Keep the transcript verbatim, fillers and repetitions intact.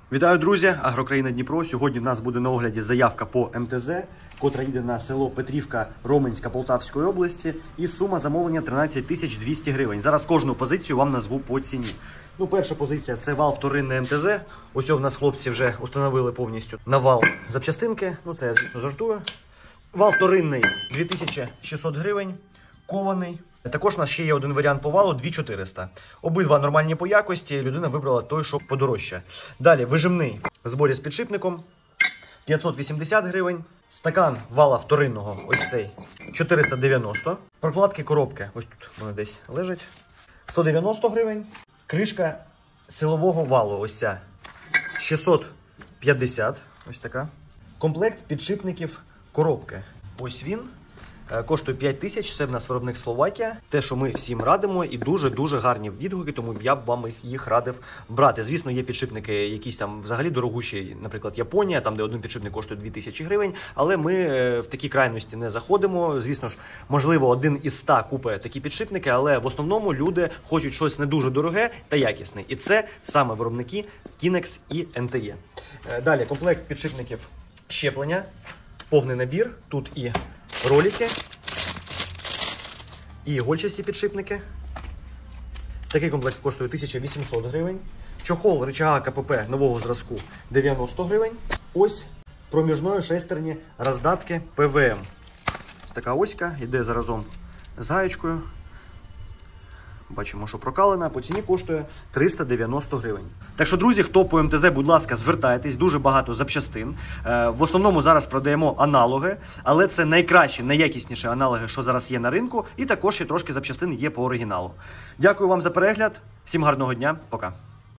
Вітаю, друзі! Агрокраїна Дніпро. Сьогодні в нас буде на огляді заявка по ем те зет, котра їде на село Петрівка, Роменська, Полтавської області. І сума замовлення тринадцять тисяч двісті гривень. Зараз кожну позицію вам назву по ціні. Ну, перша позиція – це вал вторинний ем те зет. Ось у нас хлопці вже установили повністю на вал запчастинки. Ну, це я, звісно, жартую. Вал вторинний – дві тисячі шістсот гривень. Кований. Також у нас ще є один варіант по валу – дві тисячі чотириста. Обидва нормальні по якості, людина вибрала той, що подорожче. Далі вижимний в зборі з підшипником – п'ятсот вісімдесят гривень. Стакан вала вторинного, ось цей, чотириста дев'яносто. Прокладки коробки, ось тут вони десь лежать, сто дев'яносто гривень. Кришка силового валу, ось ця, шістсот п'ятдесят, ось така. Комплект підшипників коробки, ось він. Коштує п'ять тисяч, це в нас виробник Словакія. Те, що ми всім радимо, і дуже-дуже гарні відгуки, тому я б вам їх радив брати. Звісно, є підшипники якісь там взагалі дорогущі, наприклад, Японія, там де один підшипник коштує дві тисячі гривень, але ми в такі крайності не заходимо. Звісно ж, можливо, один із ста купить такі підшипники, але в основному люди хочуть щось не дуже дороге та якісне. І це саме виробники Kinex і ен те е. Далі, комплект підшипників щеплення, повний набір, тут і ролики, і ігольчасті підшипники. Такий комплект коштує тисяча вісімсот гривень. Чохол рычага ка пе пе нового зразку дев'яносто гривень. Ось проміжної шестерні роздатки пе ве ем. Така оська, йде заразом з гаєчкою. Бачимо, що прокалена, по ціні коштує триста дев'яносто гривень. Так що, друзі, хто по ем те зет, будь ласка, звертайтесь, дуже багато запчастин. Е, в основному зараз продаємо аналоги, але це найкращі, найякісніші аналоги, що зараз є на ринку, і також ще трошки запчастин є по оригіналу. Дякую вам за перегляд, всім гарного дня, пока.